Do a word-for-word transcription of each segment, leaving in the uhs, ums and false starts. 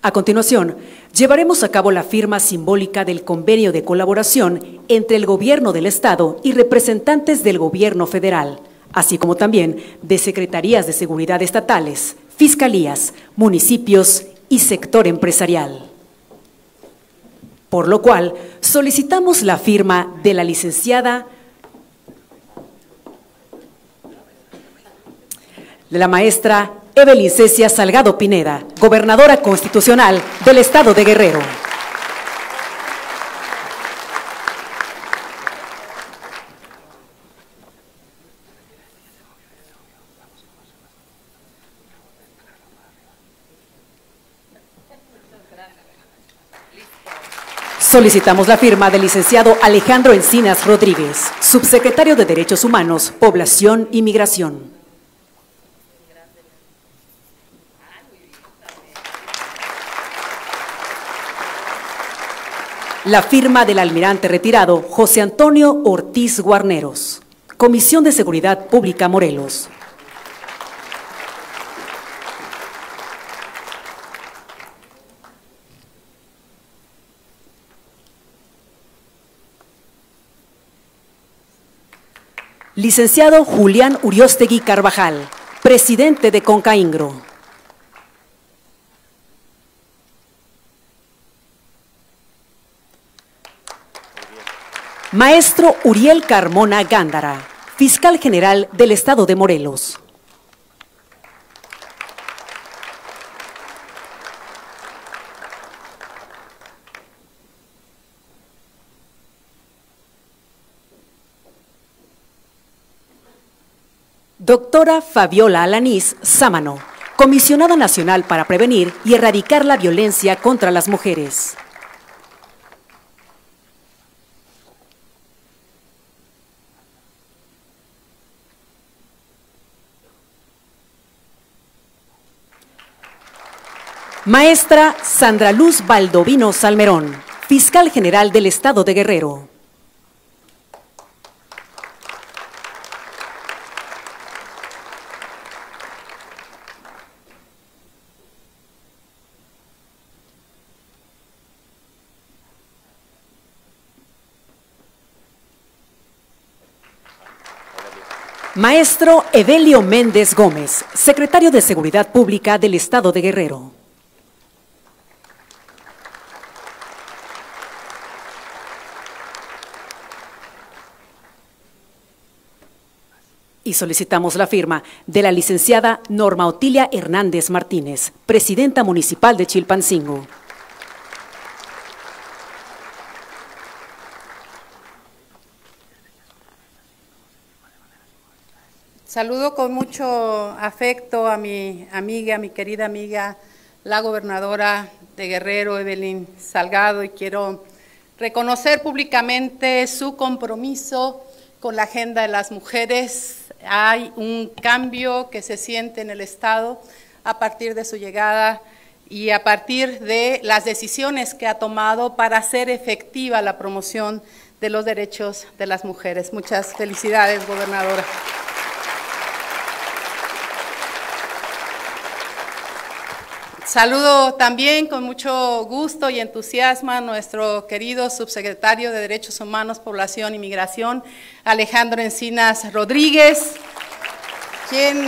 A continuación, llevaremos a cabo la firma simbólica del convenio de colaboración entre el Gobierno del Estado y representantes del Gobierno federal, así como también de secretarías de seguridad estatales, fiscalías, municipios y sector empresarial. Por lo cual, solicitamos la firma de la licenciada, de la maestra Evelyn Cecia Salgado Pineda, gobernadora constitucional del Estado de Guerrero. Solicitamos la firma del licenciado Alejandro Encinas Rodríguez, subsecretario de Derechos Humanos, Población y Migración. La firma del almirante retirado José Antonio Ortiz Guarneros, Comisión de Seguridad Pública Morelos. Licenciado Julián Uriostegui Carvajal, presidente de Concaingro. Maestro Uriel Carmona Gándara, fiscal general del Estado de Morelos. Doctora Fabiola Alanís Sámano, comisionada nacional para prevenir y erradicar la violencia contra las mujeres. Maestra Sandra Luz Baldovino Salmerón, fiscal general del Estado de Guerrero. Maestro Evelio Méndez Gómez, secretario de Seguridad Pública del Estado de Guerrero. Y solicitamos la firma de la licenciada Norma Otilia Hernández Martínez, presidenta municipal de Chilpancingo. Saludo con mucho afecto a mi amiga, mi querida amiga, la gobernadora de Guerrero, Evelyn Salgado, y quiero reconocer públicamente su compromiso con la agenda de las mujeres. Hay un cambio que se siente en el Estado a partir de su llegada y a partir de las decisiones que ha tomado para hacer efectiva la promoción de los derechos de las mujeres. Muchas felicidades, gobernadora. Saludo también con mucho gusto y entusiasmo a nuestro querido subsecretario de Derechos Humanos, Población y Migración, Alejandro Encinas Rodríguez, quien,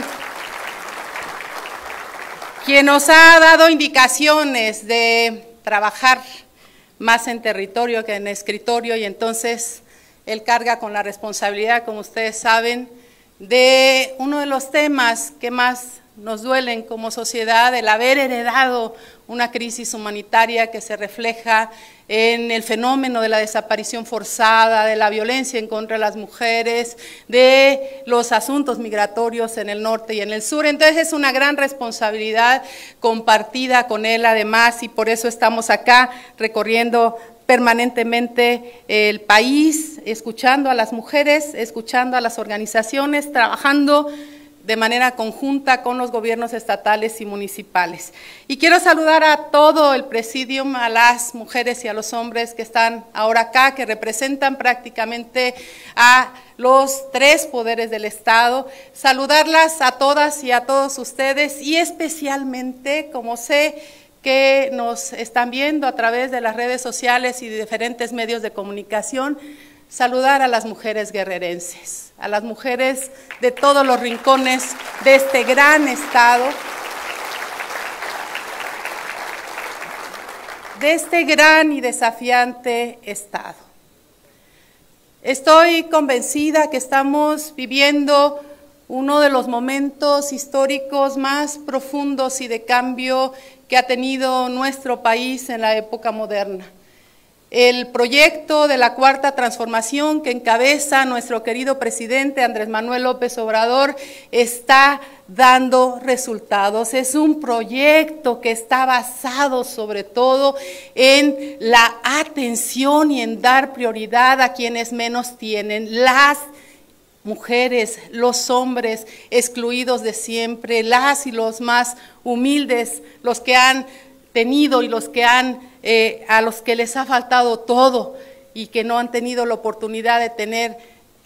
quien nos ha dado indicaciones de trabajar más en territorio que en escritorio, y entonces él carga con la responsabilidad, como ustedes saben, de uno de los temas que más nos duelen como sociedad, el haber heredado una crisis humanitaria que se refleja en el fenómeno de la desaparición forzada, de la violencia en contra de las mujeres, de los asuntos migratorios en el norte y en el sur. Entonces es una gran responsabilidad compartida con él además, y por eso estamos acá recorriendo permanentemente el país, escuchando a las mujeres, escuchando a las organizaciones, trabajando de manera conjunta con los gobiernos estatales y municipales. Y quiero saludar a todo el presidium, a las mujeres y a los hombres que están ahora acá, que representan prácticamente a los tres poderes del Estado, saludarlas a todas y a todos ustedes, y especialmente, como sé que nos están viendo a través de las redes sociales y de diferentes medios de comunicación, saludar a las mujeres guerrerenses, a las mujeres de todos los rincones de este gran estado, de este gran y desafiante estado. Estoy convencida que estamos viviendo uno de los momentos históricos más profundos y de cambio que ha tenido nuestro país en la época moderna. El proyecto de la Cuarta Transformación que encabeza nuestro querido presidente Andrés Manuel López Obrador está dando resultados. Es un proyecto que está basado sobre todo en la atención y en dar prioridad a quienes menos tienen, las mujeres, los hombres excluidos de siempre, las y los más humildes, los que han tenido y los que han, eh, a los que les ha faltado todo y que no han tenido la oportunidad de tener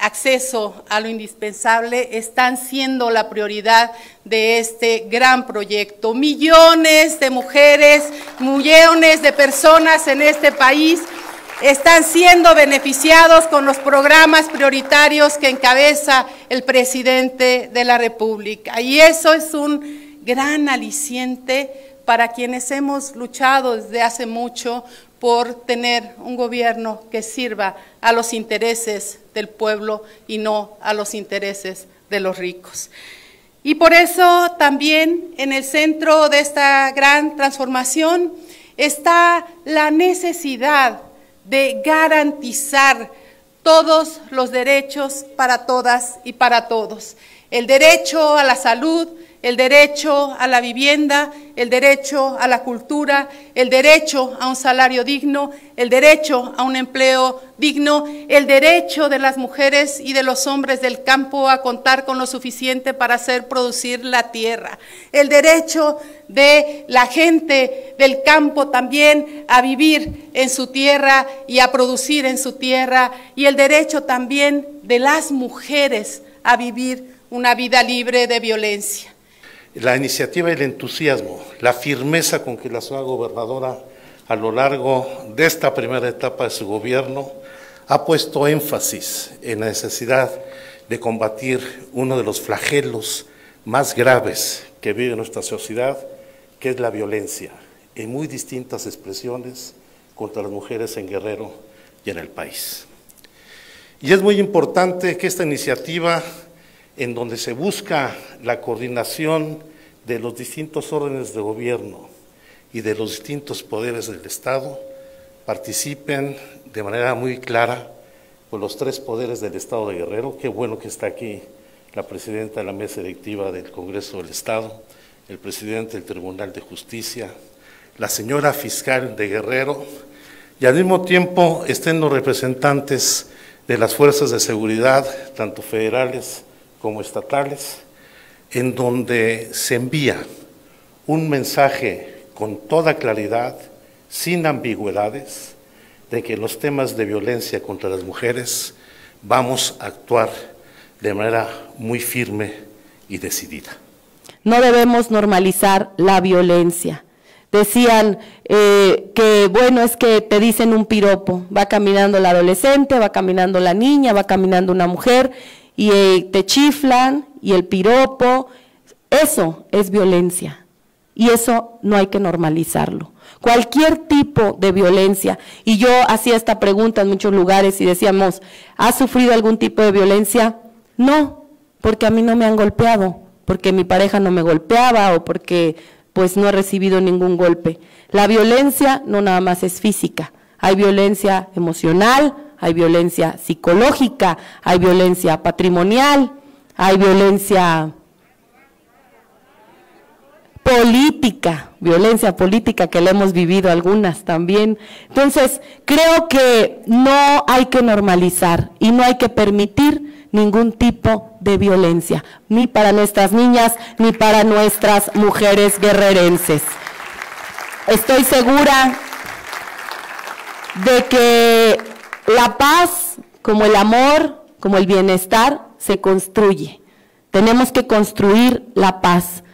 acceso a lo indispensable, están siendo la prioridad de este gran proyecto. Millones de mujeres, millones de personas en este país están siendo beneficiados con los programas prioritarios que encabeza el presidente de la República. Y eso es un gran aliciente para quienes hemos luchado desde hace mucho por tener un gobierno que sirva a los intereses del pueblo y no a los intereses de los ricos. Y por eso también en el centro de esta gran transformación está la necesidad de garantizar todos los derechos para todas y para todos. El derecho a la salud, el derecho a la vivienda, el derecho a la cultura, el derecho a un salario digno, el derecho a un empleo digno, el derecho de las mujeres y de los hombres del campo a contar con lo suficiente para hacer producir la tierra, el derecho de la gente del campo también a vivir en su tierra y a producir en su tierra, y el derecho también de las mujeres a vivir una vida libre de violencia. La iniciativa y el entusiasmo, la firmeza con que la señora gobernadora a lo largo de esta primera etapa de su gobierno ha puesto énfasis en la necesidad de combatir uno de los flagelos más graves que vive nuestra sociedad, que es la violencia, en muy distintas expresiones contra las mujeres en Guerrero y en el país. Y es muy importante que esta iniciativa, en donde se busca la coordinación de los distintos órdenes de gobierno y de los distintos poderes del Estado, participen de manera muy clara por los tres poderes del Estado de Guerrero. Qué bueno que está aquí la presidenta de la mesa directiva del Congreso del Estado, el presidente del Tribunal de Justicia, la señora fiscal de Guerrero, y al mismo tiempo estén los representantes de las fuerzas de seguridad, tanto federales como estatales, en donde se envía un mensaje con toda claridad, sin ambigüedades, de que en los temas de violencia contra las mujeres vamos a actuar de manera muy firme y decidida. No debemos normalizar la violencia. Decían eh, que bueno es que te dicen un piropo, va caminando la adolescente, va caminando la niña, va caminando una mujer y eh, te chiflan y el piropo, eso es violencia y eso no hay que normalizarlo. Cualquier tipo de violencia, y yo hacía esta pregunta en muchos lugares y decíamos, ¿has sufrido algún tipo de violencia? No, porque a mí no me han golpeado, porque mi pareja no me golpeaba o porque pues no he recibido ningún golpe. La violencia no nada más es física, hay violencia emocional, hay violencia psicológica, hay violencia patrimonial, hay violencia política, violencia política que la hemos vivido algunas también. Entonces, creo que no hay que normalizar y no hay que permitir ningún tipo de violencia, ni para nuestras niñas, ni para nuestras mujeres guerrerenses. Estoy segura de que la paz, como el amor, como el bienestar, se construye. Tenemos que construir la paz.